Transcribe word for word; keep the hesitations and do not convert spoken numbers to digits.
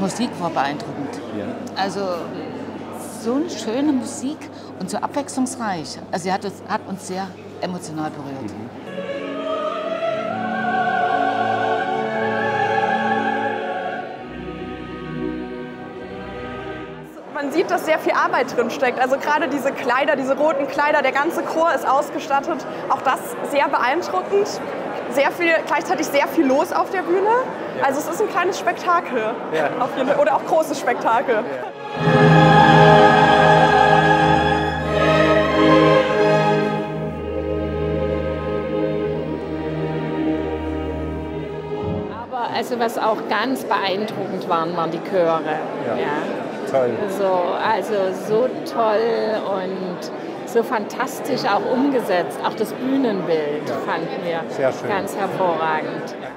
Musik war beeindruckend. Ja. Also so eine schöne Musik und so abwechslungsreich. Also sie hat uns, hat uns sehr emotional berührt. Mhm. Man sieht, dass sehr viel Arbeit drin steckt. Also gerade diese Kleider, diese roten Kleider, der ganze Chor ist ausgestattet. Auch das sehr beeindruckend. Sehr viel, gleichzeitig sehr viel los auf der Bühne. Ja. Also es ist ein kleines Spektakel. Ja. Auf jeden Fall. Oder auch großes Spektakel. Ja. Aber also was auch ganz beeindruckend waren, waren die Chöre. Ja. Ja. Toll. So, also so toll und so fantastisch auch umgesetzt. Auch das Bühnenbild, ja, fanden wir sehr schön, ganz hervorragend.